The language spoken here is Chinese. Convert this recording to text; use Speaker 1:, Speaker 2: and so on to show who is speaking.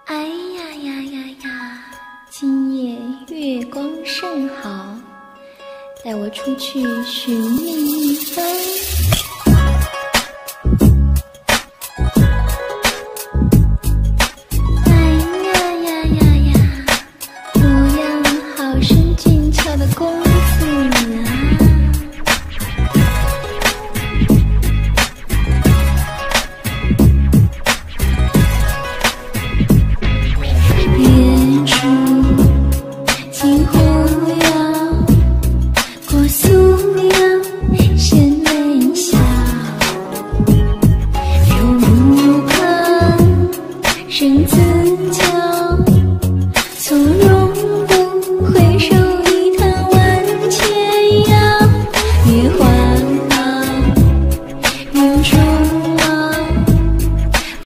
Speaker 1: 哎呀呀呀呀！今夜月光甚好，带我出去寻觅一番。哎呀呀呀呀！模样好生俊俏的公子啊！远处金湖摇，过苏阳深微笑，柔目光生姿。